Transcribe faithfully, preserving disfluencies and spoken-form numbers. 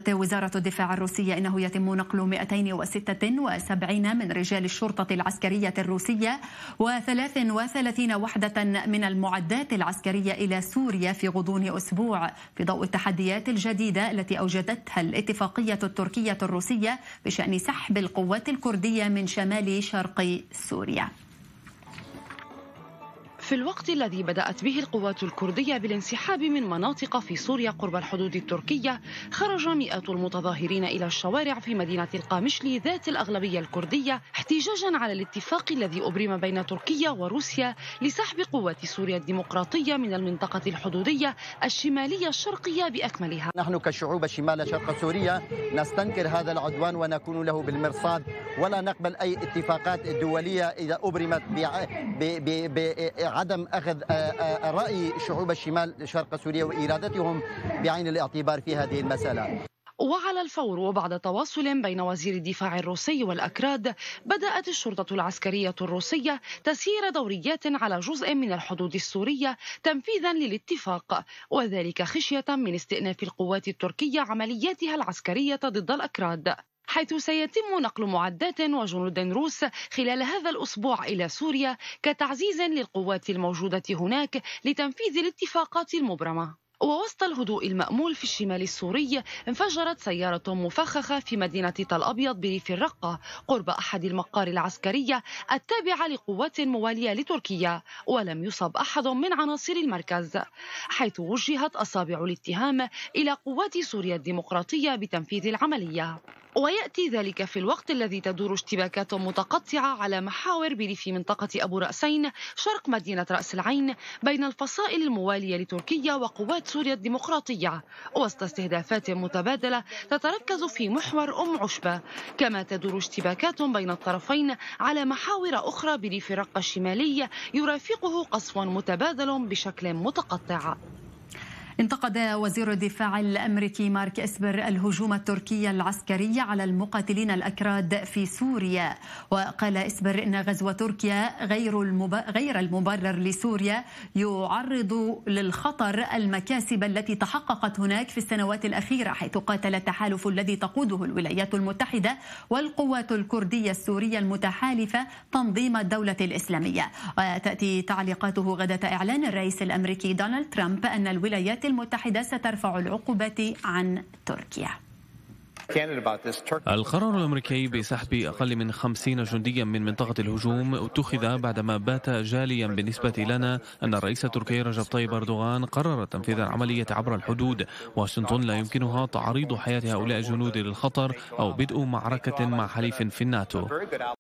قالت وزارة الدفاع الروسية إنه يتم نقل مئتين وستة وسبعين من رجال الشرطة العسكرية الروسية وثلاث وثلاثين وحدة من المعدات العسكرية إلى سوريا في غضون أسبوع، في ضوء التحديات الجديدة التي أوجدتها الاتفاقية التركية الروسية بشأن سحب القوات الكردية من شمال شرق سوريا. في الوقت الذي بدأت به القوات الكردية بالانسحاب من مناطق في سوريا قرب الحدود التركية، خرج مئات المتظاهرين إلى الشوارع في مدينة القامشلي ذات الأغلبية الكردية احتجاجا على الاتفاق الذي أبرم بين تركيا وروسيا لسحب قوات سوريا الديمقراطية من المنطقة الحدودية الشمالية الشرقية بأكملها. نحن كشعوب شمال شرق سوريا نستنكر هذا العدوان ونكون له بالمرصاد، ولا نقبل أي اتفاقات دولية إذا أبرمت ب عدم أخذ رأي شعوب الشمال شرق سوريا وإرادتهم بعين الاعتبار في هذه المسألة. وعلى الفور وبعد تواصل بين وزير الدفاع الروسي والأكراد، بدأت الشرطة العسكرية الروسية تسيير دوريات على جزء من الحدود السورية تنفيذا للاتفاق، وذلك خشية من استئناف القوات التركية عملياتها العسكرية ضد الأكراد، حيث سيتم نقل معدات وجنود روس خلال هذا الأسبوع إلى سوريا كتعزيز للقوات الموجودة هناك لتنفيذ الاتفاقات المبرمة. ووسط الهدوء المأمول في الشمال السوري، انفجرت سيارة مفخخة في مدينة تل أبيض بريف الرقة قرب أحد المقار العسكرية التابعة لقوات موالية لتركيا، ولم يصب أحد من عناصر المركز، حيث وجهت أصابع الاتهام إلى قوات سوريا الديمقراطية بتنفيذ العملية. ويأتي ذلك في الوقت الذي تدور اشتباكات متقطعة على محاور بريف منطقة أبو رأسين شرق مدينة رأس العين بين الفصائل الموالية لتركيا وقوات سوريا الديمقراطية، وسط استهدافات متبادلة تتركز في محور أم عشبة، كما تدور اشتباكات بين الطرفين على محاور أخرى بريف الرقة الشمالي يرافقه قصف متبادل بشكل متقطع. انتقد وزير الدفاع الأمريكي مارك إسبر الهجوم التركي العسكري على المقاتلين الأكراد في سوريا، وقال إسبر إن غزو تركيا غير غير المبرر لسوريا يعرض للخطر المكاسب التي تحققت هناك في السنوات الأخيرة، حيث قاتل التحالف الذي تقوده الولايات المتحدة والقوات الكردية السورية المتحالفة تنظيم الدولة الإسلامية. وتأتي تعليقاته غداة إعلان الرئيس الأمريكي دونالد ترامب أن الولايات المتحدة سترفع العقوبات عن تركيا. القرار الأمريكي بسحب أقل من خمسين جنديا من منطقة الهجوم اتخذ بعدما بات جاليا بالنسبة لنا أن الرئيس التركي رجب طيب أردوغان قرر تنفيذ العملية عبر الحدود. واشنطن لا يمكنها تعريض حياة هؤلاء الجنود للخطر أو بدء معركة مع حليف في الناتو.